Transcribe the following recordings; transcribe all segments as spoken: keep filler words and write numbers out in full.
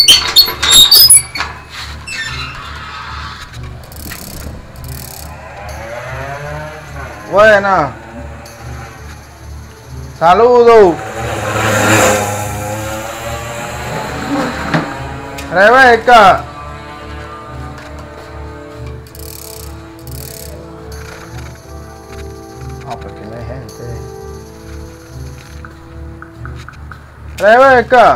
Buena. Saludos. Rebeca. Ah, porque no hay gente. Rebeca.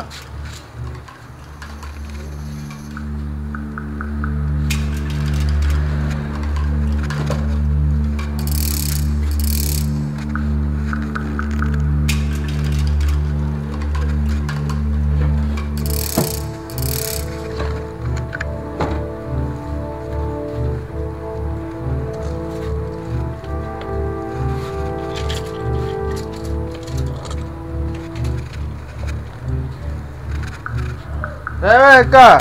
Rebeca.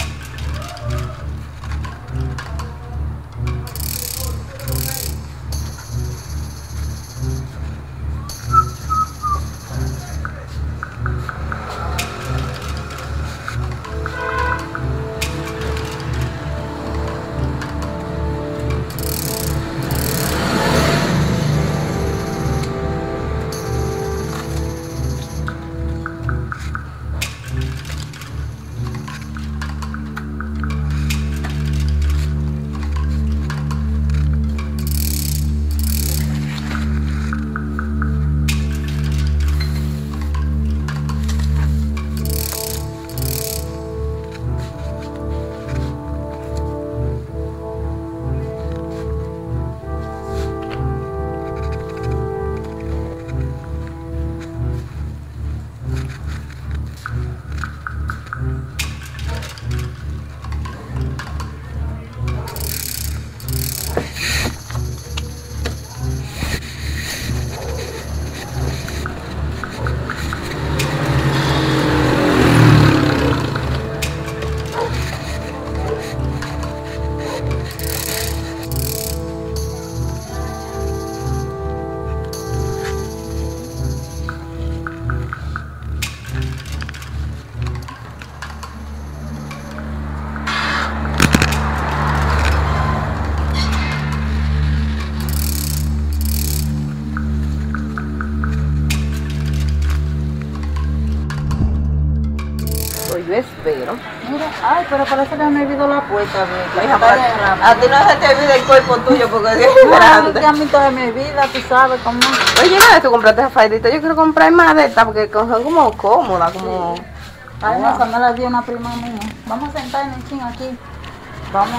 Yo espero. Mira, ay, pero parece que me olvidó la puerta. Hija, a, a ti no se te olvida el cuerpo tuyo porque es no, grande. que a mí toda mi vida, tú sabes cómo. Oye, nada, tú compraste esa faldita. Yo quiero comprar más de estas porque son como cómodas, como... Sí. Ay, no, esa me la dio una prima mía. Vamos a sentarnos en ching aquí. Vamos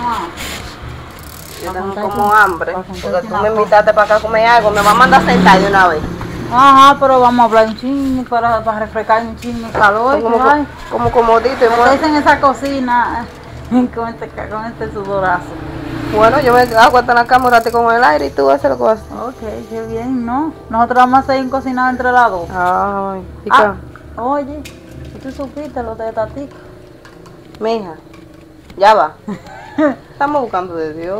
a... Yo tengo como hambre, porque tú me invitaste para acá a comer algo. Me va a mandar a sentar de una vez. Ajá, pero vamos a hablar un chin para, para refrescar un chin el calor. Como, ay, como comodito y me bueno. en esa cocina con este, con este sudorazo. Bueno, yo me aguanto en la cama un rato con el aire y tú haces lo que vas. Ok, qué bien, ¿no? Nosotros vamos a hacer un cocinado entre las dos. Ay, ¿y ah, oye, ¿y tú supiste lo de Tatica? Mija, ya va. Estamos buscando de Dios.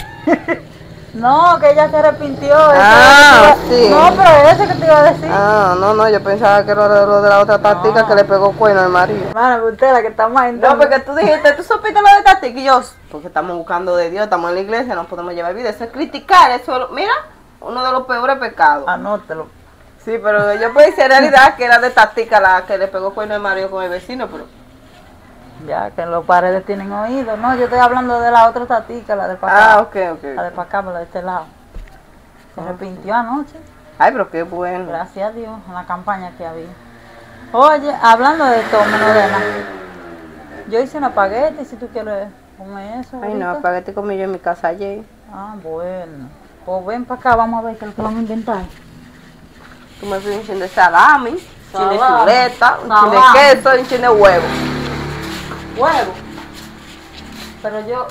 No, que ella se arrepintió. Ah, sí. No, pero ese que te iba a decir. Ah, no, no, yo pensaba que era lo, lo de la otra táctica no. Que le pegó cuerno al marido. Bueno, usted la que está más en no, porque tú dijiste, tú supiste lo de táctica y yo, porque estamos buscando de Dios, estamos en la iglesia, no podemos llevar vida. Eso es criticar, eso es, mira, uno de los peores pecados. Anótelo. Sí, pero yo pensé en realidad que era de táctica la que le pegó cuerno al marido con el vecino, pero... Ya, que los paredes tienen oído. No, yo estoy hablando de la otra tatica, la de para acá. Ah, ok, ok. La de para acá, la de este lado. Se okay. arrepintió anoche. Ay, pero qué bueno. Gracias a Dios, en la campaña que había. Oye, hablando de esto, Menodena, yo hice un espagueti, si tú quieres comer eso. Ay, ahorita. No, espagueti comí yo en mi casa ayer. Ah, bueno. Pues ven para acá, vamos a ver qué es lo que vamos a inventar. Tú me pides un chin de salami, un chin de chuleta, un chin de queso y un chin de huevo. Huevo. Pero yo...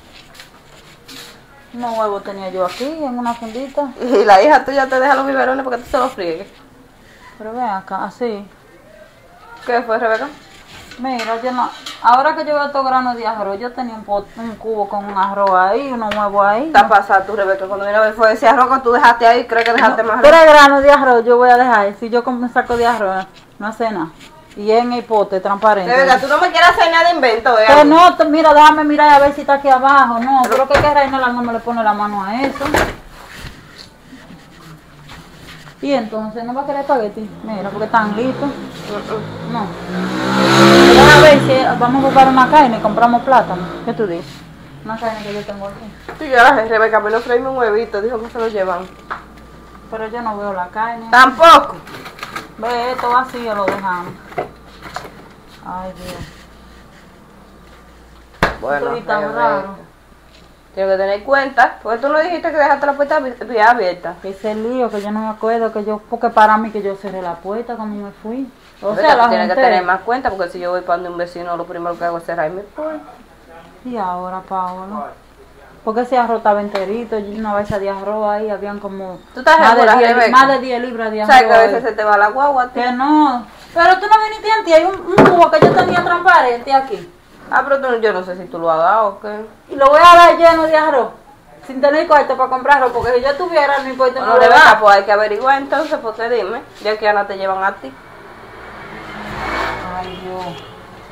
No huevo tenía yo aquí, en una fundita. Y la hija tuya te deja los biberones porque tú se los friegues. Pero ven acá, así. ¿Qué fue, Rebeca? Mira, yo no... Ahora que yo veo estos granos de arroz, yo tenía un, pot, un cubo con un arroz ahí, unos huevos ahí. Está pasada tú, Rebeca, cuando vino a ver fue ese arroz que tú dejaste ahí, creo que dejaste no, más arroz. Tres granos de arroz yo voy a dejar, si yo como un saco de arroz, no hace nada. Y es en el pote transparente. Rebeca, tú no me quieres hacer nada de invento, ¿eh? Pero no, t- mira, déjame mirar a ver si está aquí abajo. No, creo que que Reina no me le pone la mano a eso. Y entonces, ¿no va a querer espagueti? Mira, porque están listos. No. Mira, a ver si vamos a buscar una carne y compramos plátano. ¿Qué tú dices? Una carne que yo tengo aquí. Sí, ya la Rebeca, me lo freíme un huevito, dijo que se lo llevan. Pero yo no veo la carne. Tampoco. Ve, esto vacío lo dejamos. Ay, Dios. Bueno, Esto está Rebeca, raro. tienes que tener en cuenta, porque tú no dijiste que dejaste la puerta abi- bien abierta. Ese lío que yo no me acuerdo que yo, porque para mí que yo cerré la puerta cuando me fui. O Rebeca, sea, tú la tienes que gente. tener más cuenta, porque si yo voy para donde un vecino, lo primero que hago es cerrar mi puerta. Y ahora, Paola. Porque ese arroz estaba enterito, y una vez de arroz ahí, habían como ¿Tú estás más, de segura, diez, Rebeca? más de diez libras de arroz. ¿Sabes que a ahí. veces se te va la guagua a ti? Que no. Pero tú no viniste antes, hay un, un cubo que yo tenía transparente aquí. Ah, pero tú, yo no sé si tú lo has dado o qué. Y lo voy a dar lleno de arroz. Sin tener cuarto para comprarlo, porque si yo tuviera mi puesto Bueno, no lo Rebeca, daba. pues hay que averiguar entonces, porque dime, ya que ya no te llevan a ti. Ay, Dios.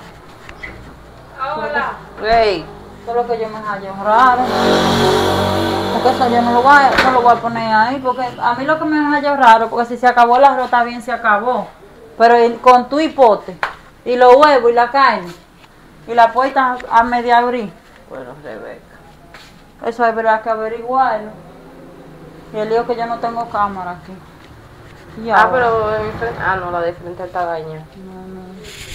Ey, Eso es lo que yo me hallo raro. Porque eso yo no lo voy a, no lo voy a poner ahí. Porque a mí lo que me hallo raro, porque si se acabó el arroz, está bien, se acabó. Pero el- con tu hipote, y los huevos, y la carne, y la puerta a media abrir, bueno, Rebeca. eso es verdad que averiguarlo. Y el lío que yo no tengo cámara aquí. Y Ah, ahora, pero en mi frente, ah, no, la de frente está dañada. no, no.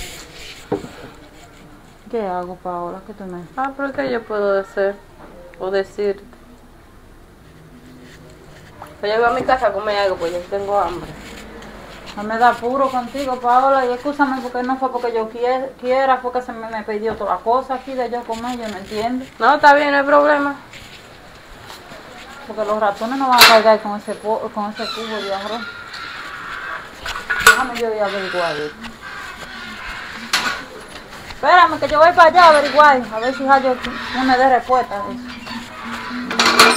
¿Qué hago, Paola? ¿Qué tú me Ah, pero ¿qué yo puedo hacer? O decirte. Que yo voy a mi casa a comer algo, pues yo tengo hambre. No me da puro contigo, Paola, y escúchame porque no fue porque yo quie- quiera, fue que se me, me pidió toda la cosa aquí de yo comer, yo no entiendo. No, está bien, no hay problema. Porque los ratones no van a cargar con ese, po- con ese cubo de arroz. Déjame yo ir a averiguar esto. Espérame que yo voy para allá a averiguar, a ver si hallo no me dé respuesta a eso.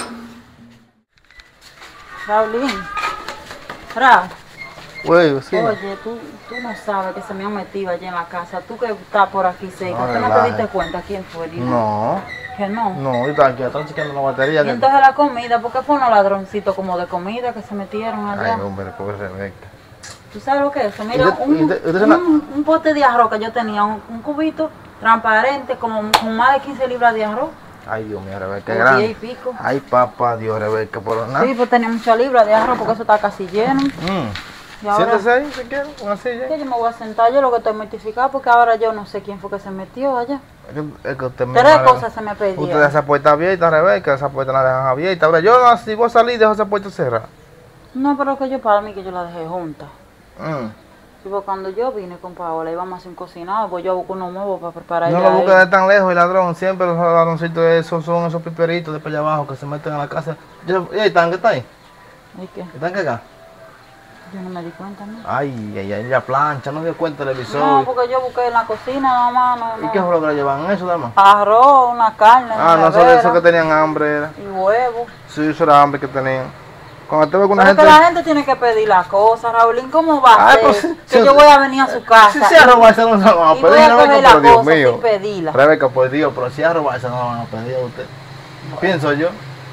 Raulín, Raúl. Güey, sí. Oye, tú, tú no sabes que se me han metido allí en la casa. Tú que estás por aquí cerca, No, ¿tú no te relaje. diste cuenta quién fue? Dijo? No, Que no. no, yo estaba aquí atrás chequeando la batería. Y Que... entonces la comida, ¿por qué fue unos ladroncitos como de comida que se metieron Ay, allá? hombre, pobre Rebeca. ¿Tú sabes lo que es eso? Mira, usted- un, usted- usted se la- un, un pote de arroz que yo tenía, un, un cubito transparente, como con más de quince libras de arroz. Ay, Dios mío, Rebeca, Como grande. diez y pico. Ay, papá, Dios, Rebeca, por nada. Sí, pues tenía muchas libras de arroz porque eso está casi lleno. Mm. Y ahora, Siéntese ahí, si quiere, una silla. ¿qué? Yo me voy a sentar, yo lo que estoy mortificada porque ahora yo no sé quién fue que se metió allá. Es que, es que usted me Tres cosas se me Usted perdieron. esa puerta abierta, Rebeca, esa puerta la dejan abierta. Ahora yo, no, si vos salís, dejo esa puerta cerrada. No, pero que yo para mí que yo la dejé junta. Mm. Sí, porque cuando yo vine con Paola íbamos a hacer un cocinado, pues yo busco unos nuevos para preparar. No ya lo busque ellos. de tan lejos, el ladrón. Siempre los ladroncitos esos son esos piperitos de para allá abajo que se meten en la casa. Yo- ¿Y el tanque está ahí? ¿Y qué? ¿El tanque acá? Yo no me di cuenta, ¿no? Ay, ay, ay, la plancha, no dio cuenta el televisor. No, porque yo busqué en la cocina nada más, no, ¿Y no. qué fue lo que le llevan? ¿Eso, dama? Arroz, una carne, Ah, no, eso, nevera, eso que tenían hambre era. y huevo. Sí, eso era hambre que tenían. Cuando te ve con una Pero gente... que la gente tiene que pedir las cosas, Raulín, ¿cómo va a Ay, ser? pues, que si- yo voy a venir a su casa. Si se a robarse no se lo van a y voy pedir, a coger Rebeca, la pero Dios cosa mío. sin pedirla. Rebeca, por Dios, pero si a robarse no lo van a pedir a usted. Pienso yo.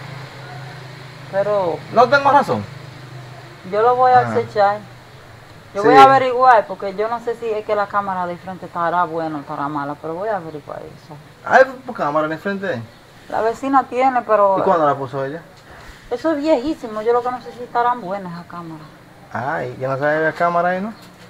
Pero No tengo razón. yo lo voy a Ah. acechar. Yo Sí. voy a averiguar, porque yo no sé si es que la cámara de frente estará buena o estará mala, pero voy a averiguar eso. Hay cámara en el frente. La vecina tiene, pero ¿Y cuándo la puso ella? eso es viejísimo. Yo lo que no sé si estarán buenas esas cámaras. Ay, ¿ya no sabe que había cámara ahí, no?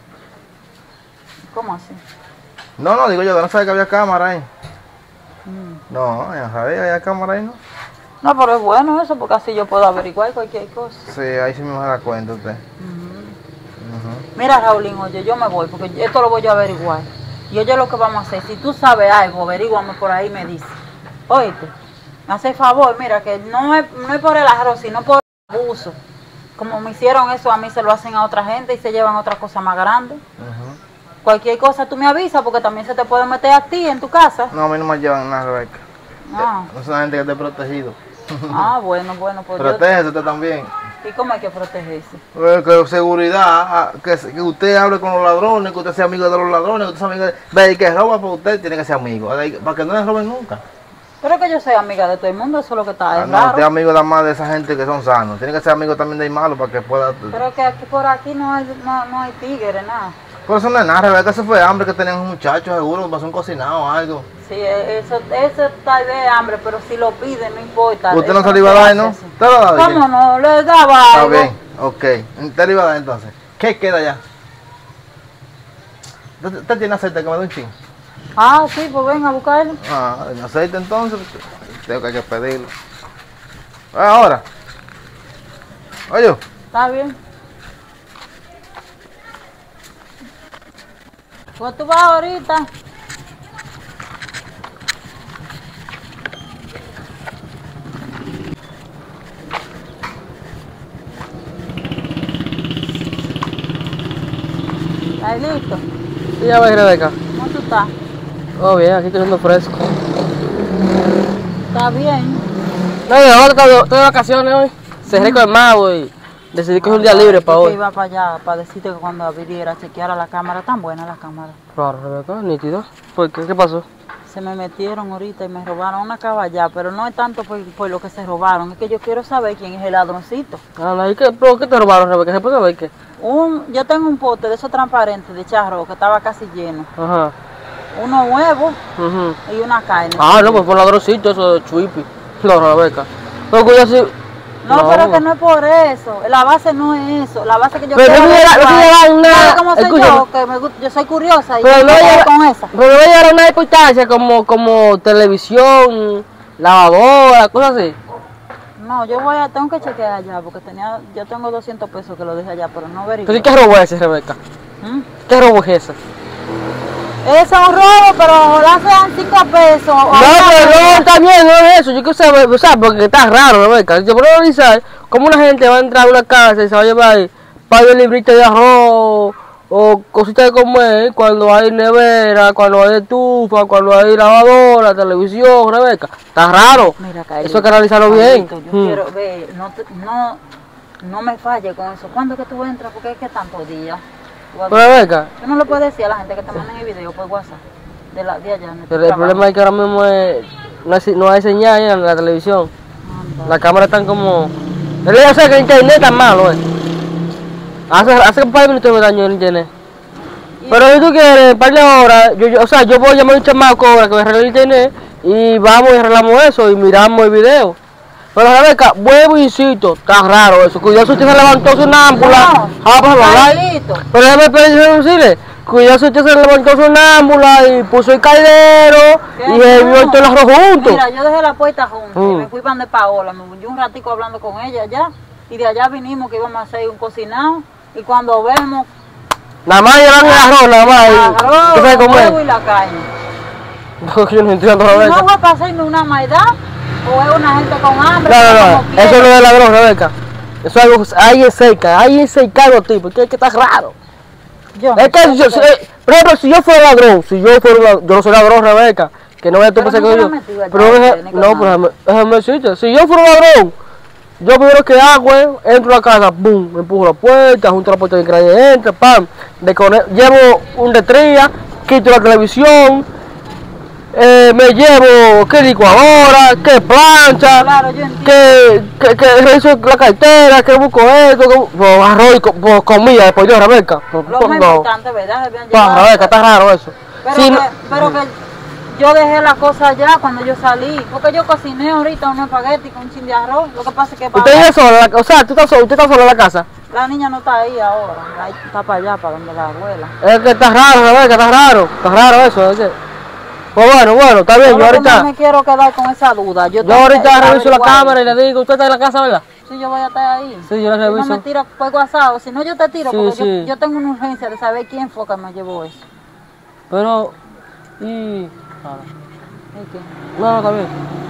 ¿Cómo así? No, no, digo yo, que no sabe que había cámara ahí. Mm. No, ya sabe que había cámara ahí, ¿no? No, pero es bueno eso, porque así yo puedo averiguar cualquier cosa. Sí, ahí sí me da cuenta usted. Ujú. Ujú. Mira, Raulín, oye, yo me voy, porque esto lo voy yo a averiguar. Y oye lo que vamos a hacer. Si tú sabes algo, averíguame por ahí y me dices. Oíste, me hace favor, mira, que no es, no es por el arroz, sino por el abuso. Como me hicieron eso, a mí se lo hacen a otra gente y se llevan otra cosa más grande. Ujú. Cualquier cosa tú me avisas, porque también se te puede meter a ti en tu casa. No, a mí no me llevan nada, Ah, No es una gente que esté protegido. ah bueno, bueno, pues yo, Protégese usted también. ¿Y cómo hay que protegerse? Eh, que seguridad, ah, que, que usted hable con los ladrones, que usted sea amigo de los ladrones, que usted sea amigo de... Ve, el que roba por usted tiene que ser amigo, de- para que no le roben nunca. Pero que yo soy amiga de todo el mundo, eso es lo que está Ah, es no, raro. usted es amigo nada más de esa gente que son sanos. Tiene que ser amigo también del malo para que pueda... Pero que aquí por aquí no hay, no, no hay tigres, nada. Por eso no es nada, Rebeca, eso fue hambre que tenían un muchacho, seguro, pasó un cocinado o algo. Sí, eso, eso tal vez es hambre, pero si lo pide, no importa. ¿Usted eso no se lo iba a se dar, hace no? así. ¿Usted lo daba? ¿Cómo no? Le daba Está algo. bien, ok. ¿Usted le iba a dar entonces? ¿Qué queda ya? ¿Usted, usted tiene aceite que me dé un ching? Ah, sí, pues venga a buscarlo. Ah, en aceite entonces, tengo que pedirlo. Ahora. Oye, Está bien. Pues tú vas ahorita. ¿Estás listo? Sí, ya ves, Rebeca. ¿Cómo tú estás? Todo bien, aquí cogiendo fresco. ¿Está bien? No, yo ahora estoy, estoy de vacaciones hoy. Cerré con el mago y decidí coger un día libre para Yo hoy. iba para allá para decirte que cuando viniera chequeara la cámara, tan buena la cámara. Claro, Rebeca, nítido. ¿Por qué? ¿Qué pasó? Se me metieron ahorita y me robaron una caballa, pero no es tanto por, por lo que se robaron, es que yo quiero saber quién es el ladroncito. Ah, ¿y qué, pero qué te robaron, Rebeca? ¿Se puede saber qué? Un, yo tengo un pote de esos transparentes de charro que estaba casi lleno, Ajá. unos huevos ujú. y una carne. Ah, no, pues por ladroncito, eso de chuipi. No, Rebeca. Pero cuidado si... No, no. pero que no es por eso, la base no es eso, la base que yo Pero quiero no me da- no averiguar- me da una- ¿Sabes cómo soy escúchame. yo? Que me gusta- yo soy curiosa y Pero yo no me quedo llega- con esa. Pero no va a llegar a una importancia como, como televisión, lavadora, cosas así. No, yo voy a, tengo que chequear allá porque tenía, yo tengo doscientos pesos que lo dejé allá, pero no Entonces, averigué. ¿qué robo es ese, Rebeca? ¿Mm? ¿Qué robo es ese? Eso es un robo, pero ojalá sean cinco pesos. o No, una pero moneda. no, también no es eso. Yo quiero saber, o sea, porque está raro, Rebeca. Yo puedo analizar cómo una gente va a entrar a una casa y se va a llevar par de libritos de arroz o cositas de comer cuando hay nevera, cuando hay estufa, cuando hay lavadora, televisión, Rebeca. Está raro. Mira, Carlito, Eso hay que analizarlo bien. Carlito, Yo Hmm. quiero ver, no, te- no, no me falle con eso. ¿Cuándo es que tú entras? Porque es que tantos días. Pero, Rebeca, Tú no le puedes decir a la gente que te manden el video por WhatsApp de, la, de allá. donde tú pero el trabajas. problema es que ahora mismo es- no, hay, no hay señal en la televisión. Anda. Las cámaras están como... Yo sé que el internet está malo, eh. Hace, hace un par de minutos me dañó el internet. Pero si tú quieres, un par de horas, yo, yo, o sea, yo voy a llamar a un chamaco ahora que me arregle el internet y vamos y arreglamos eso y miramos el video. Pero Rebeca, vuelvo y insisto, está raro eso. Cuidado si usted se levantó su námbula. No, Ah, pues lo Carlito. Pero déjame decirle, cuidado si usted se levantó su námbula y puso el caldero ¿Qué y el no? vio el arroz juntos. Mira, yo dejé la puerta junto y Mm. me fui para donde Paola, me fui un ratico hablando con ella allá y de allá vinimos que íbamos a hacer un cocinado y cuando vemos Nada más llevan el arroz, nada más. y- arroz, ¿Qué sabe los huevos comer? y la carne. Yo no entiendo, ¿No Rebeca. fue para hacerme una maldad o es una gente con hambre? No, que no, como no, quiere? eso no es ladrón, Rebeca. Eso es algo, alguien cerca, alguien cercano a ti, porque es que está raro. Yo, Es que, yo, yo- eh, por ejemplo, si yo fuera ladrón, si yo fuera un ladrón, yo no soy ladrón, Rebeca, que no vaya a tú Pero pensar no que se yo. la metió allá, Pero deje- ni con no, nada. pero déjame- déjame decirte, si yo fuera un ladrón, yo primero que hago es, entro a la casa, boom, me empujo la puerta, junto a la puerta de que nadie entre, pam, descone- llevo un retría, quito la televisión, eh, me llevo qué licuadora, qué plancha, Claro, yo entiendo. que, que, que reviso la cartera, que busco esto, que bu- pues, arroz y co- pues, comida, después yo, Rebeca. Pues, Lo pues, más no. importante, ¿verdad? Debían Pa, llevar- Rebeca, está raro eso. Pero, Sí, que, no- pero que yo dejé la cosa allá cuando yo salí. Porque yo cociné ahorita un espagueti con un chin de arroz. Lo que pasa es que para- Usted vive sola, la- o sea, tú estás sola, usted está sola en la casa. la niña no está ahí ahora. la- Está para allá, para donde la abuela. Es que está raro, Rebeca, está raro, está raro eso. Es que... Pues bueno, bueno, está bien, yo Solo que ahorita, no me quiero quedar con esa duda. Yo, yo tengo ahorita que reviso la averiguar. cámara y le digo, usted está en la casa, ¿verdad? Sí, yo voy a estar ahí. Sí, yo la Si no reviso. me tira por WhatsApp, si no yo te tiro, Sí, porque sí. Yo, yo tengo una urgencia de saber quién fue que me llevó eso. Pero, y... ah, ¿Y qué? no, no, está bien.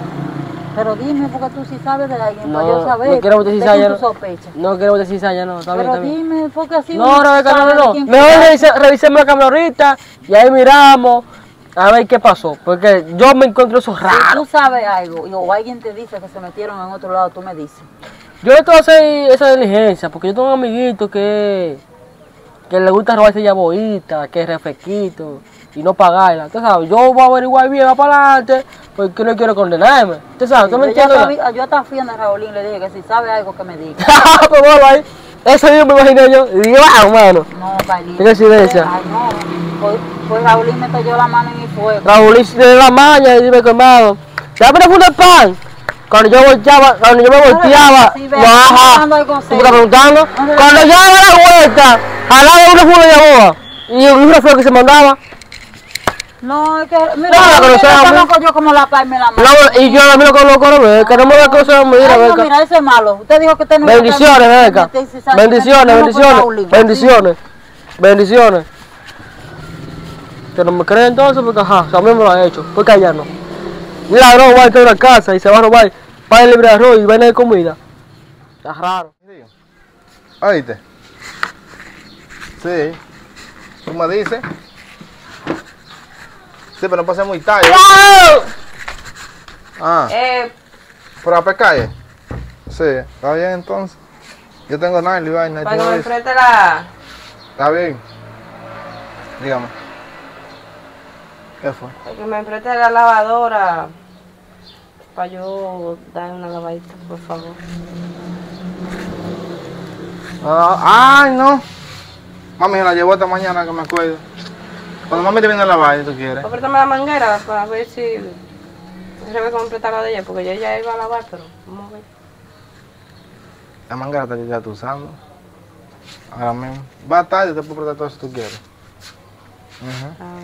Pero dime, porque tú sí sabes de alguien, No, para yo saber. no quiero decir de ya, quién no. tú sospechas. No quiero decir ya, no, está bien, Pero está bien. dime, porque así No, uno Rebeca, no, sabe no, de no. quién Mejor fue. revise- revisemos la cámara ahorita y ahí miramos a ver qué pasó. Porque yo me encuentro eso Si raro. tú sabes algo y- o alguien te dice que se metieron en otro lado, tú me dices. Yo le tengo que hacer esa diligencia, porque yo tengo un amiguito que, que le gusta robarse yaboíta, que es refresquito, y no pagarla. Usted sabe, yo voy a averiguar bien, va para adelante, porque no quiero condenarme. Usted sabe, ¿usted me Yo entiende? hasta vi- yo hasta fui a Raulín, le dije que si sabe algo que me diga. Pues bueno, ahí, eso mismo me imaginé yo. Y dije, wow, mano. No, Bailín. ¿Qué coincidencia? Ay, no. Pues, pues Raulín me cayó la mano en mi fuego. Raúl de la maña y dime, hermano, dame una funda de pan. Cuando yo volteaba, cuando yo me volteaba, Sí, ve, baja, hablando de ¿tú me consejo. estás preguntando? No, no, Cuando yo daba la vuelta, jalaba una funda de boba y un refresco que se mandaba. No, es que, mira, Claro, yo pero no sabe. conozco yo como la palma y la mano. No, y yo a mí lo conozco, no ve, que no me da cosas, mira, Ay, no, beca. mira, ese es malo. Usted dijo que usted no iba a Bendiciones, estar- beca. si sabe- Bendiciones, no, no, bendiciones, Raulín, bendiciones, bendiciones. Que no me creen entonces, porque ajá, también me lo ha hecho, porque allá no. Un ladrón va a entrar a una casa y se va a robar pan libre de arroz y vaina de comida. Está raro. ¿Oíste? Sí. ¿Tú me dices? Sí, pero no pase muy tarde. Ah, Eh, ¿por la calle? Sí, está bien entonces. Yo tengo nada y vaina. y para tú que me me dices. enfrente la... Está bien. Dígame. ¿Qué fue? Para que me enfrente la lavadora. Para yo dar una lavadita, por favor. Ah, ay, no. Mami se la llevó esta mañana, que me acuerdo. Cuando mami te viene a lavar, si tú quieres. Apretame la manguera para ver si... Rebeca me presta la de ella, porque yo ya iba a lavar, pero vamos a ver. La manguera te ya tú usando. Ahora mismo. Va tarde, te puedo prestar todo si tú quieres. Ujú. Ah,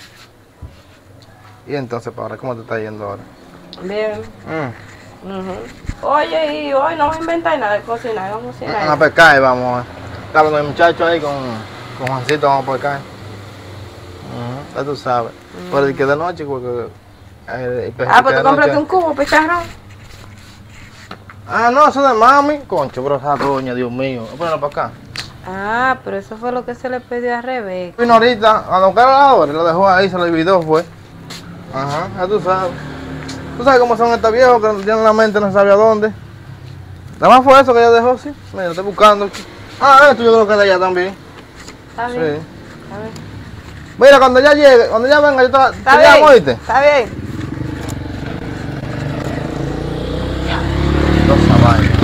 Y entonces, para ¿cómo te está yendo ahora? bien. Mm. Ujú. Oye, y hoy no voy a inventar nada de cocinar, vamos a A cocinar. pescar, vamos. Está hablando el muchacho ahí con, con Juancito, vamos a pescar. Ujú, ya tú sabes. Pero el que de noche, porque. eh, el pesca Ah, pues de tú compraste noche- un cubo, picharrón. Ah, no, eso de mami. Concho, bro, esa doña, Dios mío. Voy a ponerlo para acá. Ah, pero eso fue lo que se le pidió a Rebeca. Vino ahorita a buscar la hora, lo dejó ahí, se lo olvidó, fue. Ajá, ya tú sabes. Tú sabes cómo son estos viejos que tienen la mente, no sabe a dónde. Nada más fue eso que ella dejó, sí. Mira, estoy buscando. Ah, esto yo creo que es de allá también. Está Sí. bien. Está bien. Mira, cuando ella llegue, cuando ella venga, yo te, te Está llamo, bien. ¿oíste? Está bien. Esa vaina.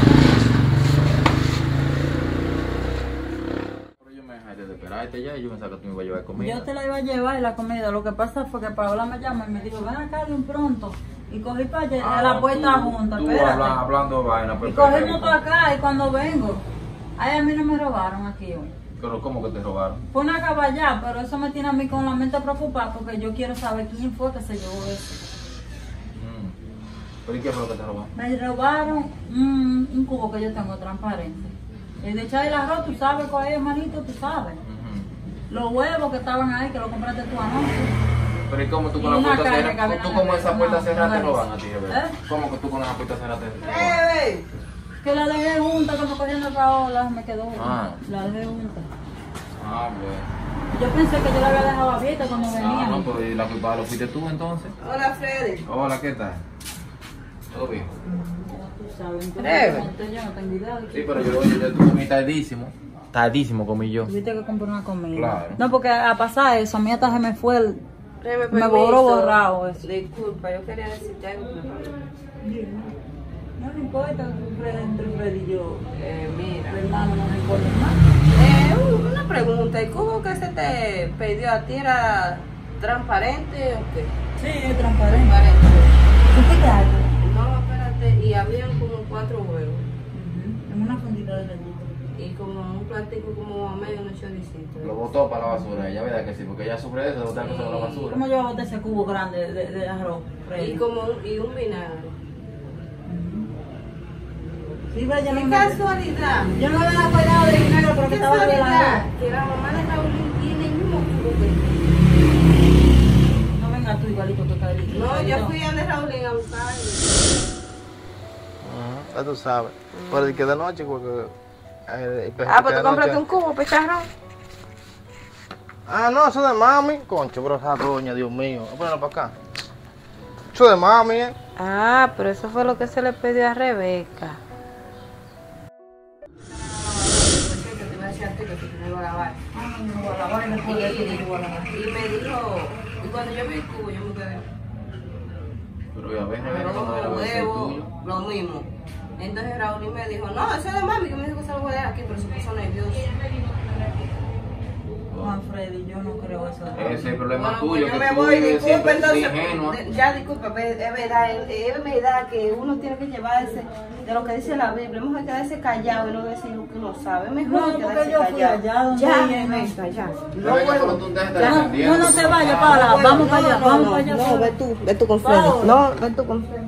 Pero yo me dejé de esperarte ya y yo pensaba que tú me ibas a llevar comida. Yo te la iba a llevar la comida. Lo que pasa fue que Paola me llamó y me dijo, ven acá bien pronto. Y cogí para allá, Ah, la puerta tú- junta, tú espérate. habla- hablando vaina, Y pero cogimos para acá y cuando vengo, ay, a mí no me robaron aquí hoy. Pero ¿cómo que te robaron? Fue una caballá, pero eso me tiene a mí con la mente preocupada porque yo quiero saber quién fue que se llevó eso. Mm. ¿Pero y qué fue lo que te robaron? Me robaron un, un cubo que yo tengo transparente. El de echar el arroz, tú sabes cuál es, hermanito, tú sabes. Ujú. Los huevos que estaban ahí, que lo compraste tú anoche. Pero ¿y cómo tú Y con la una puerta carne cerrada? que había ¿Tú en con la esa mesa. puerta No, cerrada te no roban a es. ti, de verdad? ¿Eh? ¿Cómo que tú con esa puerta cerrada te roban? Que la dejé junta cuando cogieron la Paola, me quedó. Ah. La dejé junta. Ah, bueno. Yo pensé que yo la había dejado abierta cuando Ah, venía. no, pero ¿y la culpable lo fuiste tú entonces? Hola, Freddy. Hola, ¿qué tal? ¿Todo bien? Tú sabes, entonces, Breve. entonces yo no tengo idea de Sí, qué. pero yo, yo, yo tú comí tardísimo. Tardísimo comí yo. Tuviste que comprar una comida. Claro. No, porque a pasar eso, a mí hasta se me fue el. Rebe, Me permiso. borró borrado eso. Disculpa, yo quería decirte algo. No me importa entre Fred y yo. Eh, mira. Hermano, no me importa más. Eh, una pregunta, ¿el cubo que se te pidió a ti era transparente o qué? Sí, es transparente. Transparente. ¿Supiste algo? No, espérate, y habían como cuatro huevos. Ujú, en una fundita de galleta. Y como un platico como a medio, unos choricitos. Lo botó para la basura, ella verdad que sí, porque ella sufre de eso, de botar cosas a la basura. ¿Cómo yo boté ese cubo grande de, de arroz? Freddy? Y como un, y un vinagre. Sí, pero yo no ¡Qué me... casualidad! Yo no me había acordado de vinagre porque ¡Qué estaba de casualidad! la... Que la mamá de Raúl tiene el mismo cubo que No venga tú igualito que Carlito. tú. No, yo fui a de Raúl a buscarlo. Ujú, ya tú sabes. Pero el que de noche, porque. eh, el pesca Ah, pues de tú compraste noche- un cubo, picharrón. Ah, no, eso de mami. Concho, bro, esa doña, Dios mío. Voy a ponerlo para acá. Eso de mami, eh. Ah, pero eso fue lo que se le pidió a Rebeca. a lavar. Ah, no, yo no voy a lavar, y me puede decir que yo voy a lavar. Y me dijo, y cuando yo vi el cubo, yo me quedé. Pero ya ves, Pero no era los lo huevos, tuyo. lo mismo. Entonces Raúl me dijo, no, eso es de mami, que me dijo que se lo voy a dar aquí, pero se puso nervioso. Juan Freddy, yo no creo eso. Ese es el problema Bueno, tuyo, pues yo que me tú voy, vives disculpe siempre entonces. ingenua. de- Ya disculpa, pero es verdad, es es verdad que uno tiene que llevarse de lo que dice la Biblia, es mejor quedarse callado y no decir lo que uno sabe, es mejor No, porque quedarse yo fui callado. allá donde ya, ella no- Rebeca, ya. No, venga, pero tú te estás Ya, defendiendo. no, no te vayas, para, No, vamos no, para allá, no, vamos no, para allá. No, ve tú, ve tú con Freddy. Paola. No, ve tú con Freddy.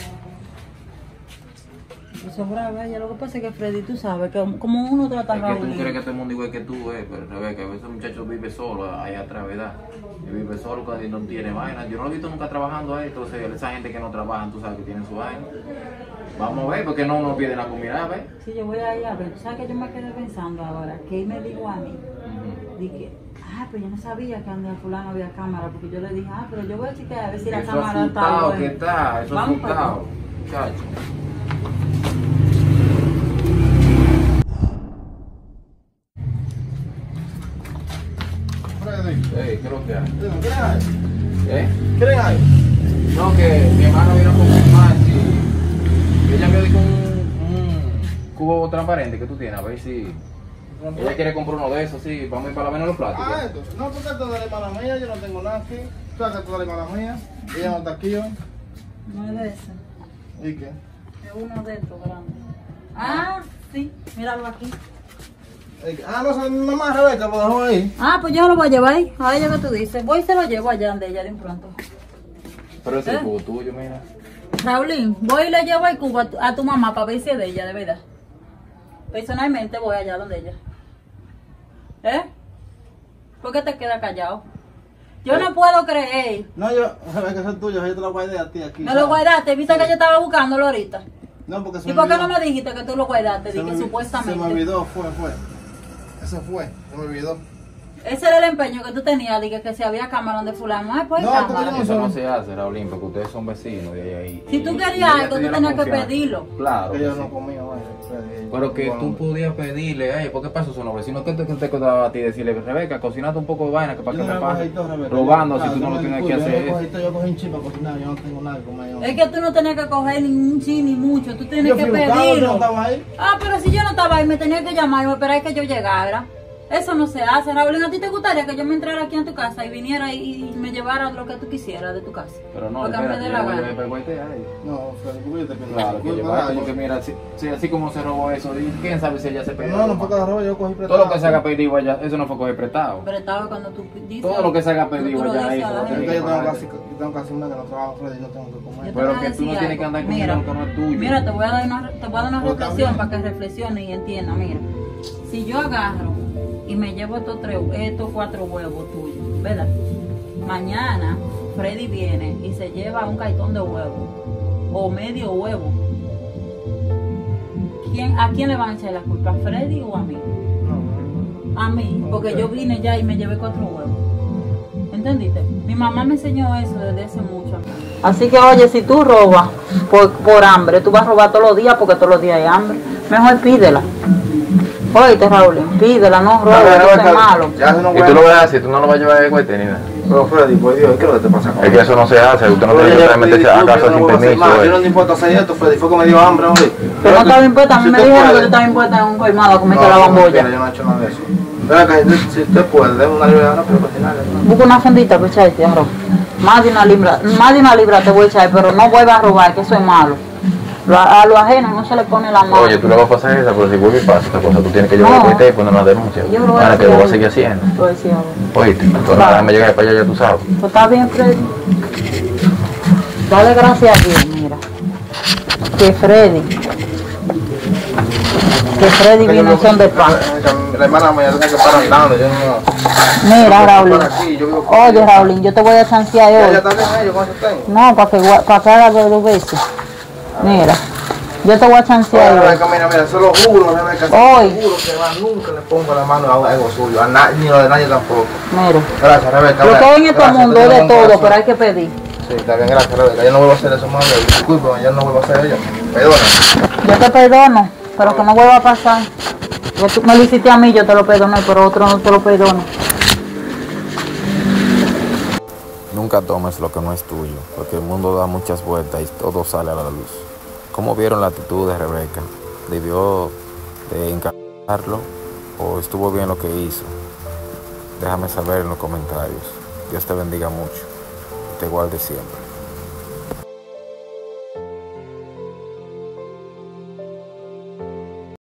Eso es bravo, ella. Lo que pasa es que Freddy, tú sabes que como uno trata a Es que tú Raúl. crees que todo el mundo igual que tú, eh, pero Rebeca, a veces el muchacho vive solo allá atrás, ¿verdad? Y vive solo cuando no tiene vaina. Yo no lo he visto nunca trabajando ahí, entonces esa gente que no trabaja, tú sabes que tienen su vaina. Vamos a ver, porque no nos piden la comida, ¿ves? Sí, yo voy a ir a ver. ¿Tú sabes que yo me quedé pensando ahora? Que él me dijo a mí, dije, ah, pero yo no sabía que donde fulano había cámara, porque yo le dije, ah, pero yo voy a chequear a ver si la Eso cámara está asustado buena. que está, eso Vamos para allá. asustado, muchacho. Freddy, Ey, ¿qué es lo que hay? dime, ¿qué hay? ¿Eh? ¿Qué hay? No, que mi hermano vino a confirmar si... Ella me dijo un, un cubo transparente que tú tienes, a ver si... Ella quiere comprar uno de esos, sí, vamos a ir para la vena de los plásticos. Ah, esto. No, porque esto es de la hermana mía, yo no tengo nada aquí. Tú sabes que esto es de la hermana mía. Ella no está aquí hoy. No es de ese, ¿Y qué? es uno de estos grandes. Ah, sí, míralo aquí. ¿Y qué? Ah, no, esa es mi mamá Rebeca, lo dejó ahí. Ah, pues yo lo voy a llevar ahí, a ella que tú dices. Voy y se lo llevo allá donde ella de un pronto. Pero ese es ¿Eh? el cubo tuyo, mira. Raulín, voy y le llevo el cubo a tu, a tu mamá para ver si es de ella, de verdad. Personalmente voy allá donde ella. ¿Eh? ¿Por qué te quedas callado? Yo no puedo creer. No, yo, Rebeca, eso es tuyo, yo te lo guardé a ti aquí. Me lo ¿sabes? guardaste, viste que yo estaba buscándolo ahorita. No, porque se ¿Y me por qué olvidó. no me dijiste que tú lo guardaste? Se Dije, me olvi- supuestamente. Se me olvidó, fue, fue. Ese fue, se me olvidó. Ese era el empeño que tú tenías, dije que si había cámara donde fulano. Ay, pues hay No, cámara. tú Eso no se hace, Raulín, porque ustedes son vecinos de ahí. Si y- tú y querías ella algo, te tú dio la tenías que confianza. pedirlo. Claro. Que que yo sí. no comí, oye, Freddy. Pero que Bueno, tú podías pedirle, ay, ¿por qué pasó son los vecinos? ¿Qué te, qué te costaba a ti decirle, Rebeca, cocinate un poco de vaina que para yo que no me me pase? cogí todo, Rebeca. Rogando Claro, si tú no yo lo me tienes que disculpo, hacer. Yo, cogí todo, yo cogí un chip para cocinar, yo no tengo nada que comer. yo no. Es que tú no tenías que coger ni un chin ni mucho, tú tienes Yo que fui buscado, yo pedirlo. no estaba ahí. Ah, pero si yo no estaba ahí, me tenía que llamar y me esperar que yo llegara. Eso no se hace, Raúl. ¿A ti te gustaría que yo me entrara aquí en tu casa y viniera y, y me llevara lo que tú quisieras de tu casa? Pero no, Porque a mí me espérate, dé yo la lo voy a gana. llevar para el guayte, ay. No, Freddy, ¿por qué yo te pido Claro, que disculpas? llevar, Ay, porque mira, si, si así como se robó eso, y quién sabe si ella se perdió. No, no fue cada robo, yo cogí prestado. Todo lo que se haga pedido allá, eso no fue coger prestado. Pero estaba cuando tú dices. Todo lo que se haga cuando pedido tú lo allá, dices a eso la lo Es gente. que yo tengo casi, yo tengo casi un mes que no trabajo, Freddy, no tengo que Yo comer. te Pero voy a que tú no decir tienes que algo. andar con Mira, algo que no es tuyo. Mira, te voy a dar una, te voy a dar una Pero reflexión también. para que reflexione y entienda. Mira, si yo agarro y me llevo estos tres, estos cuatro huevos tuyos, ¿verdad? Mañana Freddy viene y se lleva un cartón de huevos o medio huevo. ¿Quién, ¿A quién le van a echar la culpa? ¿A Freddy o a mí? No, A mí, porque yo vine ya y me llevé cuatro huevos. ¿Entendiste? Mi mamá me enseñó eso desde hace mucho. Así que oye, si tú robas por, por hambre, tú vas a robar todos los días porque todos los días hay hambre. Mejor pídela. Oíste, Raúl, pídela, no robes, no, no seas malo. Ya se no Y tú lo vas a hacer, tú no lo vas a llevar de guayte ni nada. Pero Freddy, por Dios, ¿qué es lo que te pasa? Es que eso no se hace, usted no Pero tiene yo que le pedí meterse a disculpas, casa yo no sin vuelvo a hacer permiso. más. eh. Yo no te importa hacer esto, Freddy, fue que me dio hambre, hombre. Pero no estaba impuesta, a mí Si me usted dijeron que puede. tú estabas impuesta en un colmado a comerte No, la no, bambolla. mentira, yo no he hecho nada de eso. Ven acá, si usted puede, déme una libra de arroz, pero cocinar. Busca una fondita para echarte arroz. Más de una libra, más de una libra te voy a echar, pero no vuelvas a robar, que eso es malo. Lo- A lo ajeno no se le pone la mano. Oye, tú le vas a pasar esa, pero si vuelve y pasa esta cosa, tú tienes que llevar No. el guayte y poner una denuncia. Yo lo voy a Para que hacer lo vas a ahí. seguir haciendo. Lo decía ahora. Oíste, entonces Claro. déjame llegar para allá, ya tú sabes. Pues está bien, Freddy. Dale gracias a Dios, mira. Que Freddy. Que Freddy vino en son de paz. La hermana mía tiene que parar andando, yo no. Mira, yo Raúl. por aquí, yo vivo por Oye, aquí. Raúl, yo te voy a chancear Ya, hoy. ya está bien ellos, ¿cuánto tengo? No, para que, gua- para que haga de dos veces. Mira, yo te voy a chancear hoy. Rebeca, mira, mira, se lo juro, Rebeca, se Hoy. lo juro que más nunca le pongo la mano a algo suyo, a nadie, ni lo de nadie tampoco. Mira, Gracias, Rebeca. lo que gracias, hay en este gracias, mundo te es de tengo un todo, corazón. pero hay que pedir. Sí, está bien, gracias, Rebeca. Yo no vuelvo a hacer eso más, disculpe, yo no vuelvo a hacer ello. Perdona. Yo te perdono, pero que no vuelva a pasar. Que tú me lo hiciste a mí, yo te lo perdoné, pero otro no te lo perdono. Nunca tomes lo que no es tuyo, porque el mundo da muchas vueltas y todo sale a la luz. ¿Cómo vieron la actitud de Rebeca? ¿Debió de encargarlo o estuvo bien lo que hizo? Déjame saber en los comentarios. Dios te bendiga mucho y te guarde siempre.